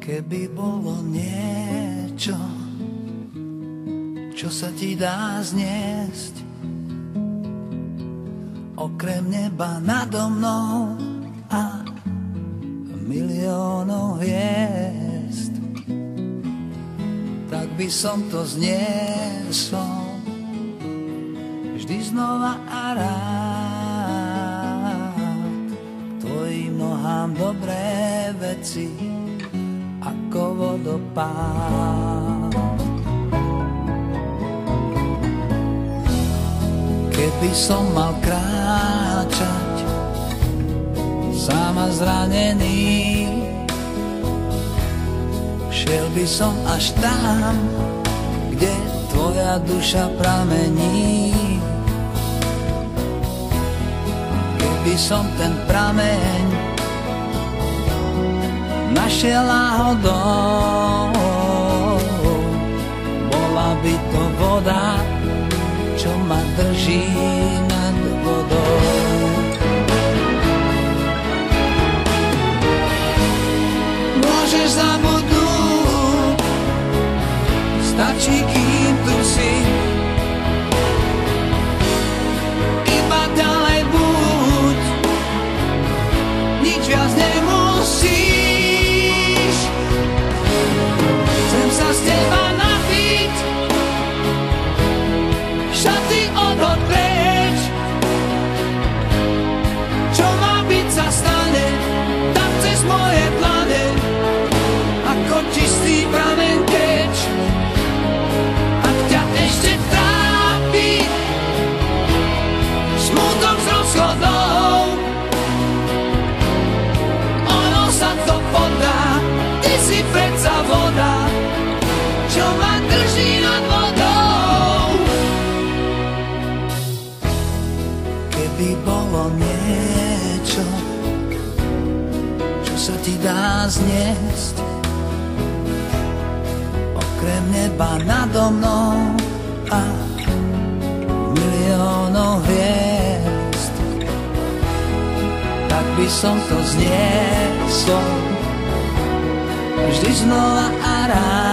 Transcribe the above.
Keby bolo niečo, čo sa ti dá zniesť, okrem neba nado mnou a miliónov hviezd, tak by som to zniesol vždy znova a rád. Tvojim nohám dobré veci ako vodopád. Keby som mal kráčať sám a zranený, šiel by som až tam, kde tvoja duša pramení. Keby som ten prameň našiel náhodou, bola by to voda, čo ma drží nad vodou. Môžeš zabudnúť, stačí, kým tu si. Iba ďalej buď, nič viac nemusíš. Chcem sa z teba napiť, šaty odhoď preč. Čo má byť, sa stane, tak cez moje pláne, ako čistý prameň teč. Ak ťa ešte trápi smutok z rozchodov, ono sa to podá, ty si predsa voda, čo ma drží nad vodou. Keby bolo niečo, čo sa ti dá zniesť, okrem neba nado mnou a miliónov hviezd, tak by som to zniesol vždy znova a rád.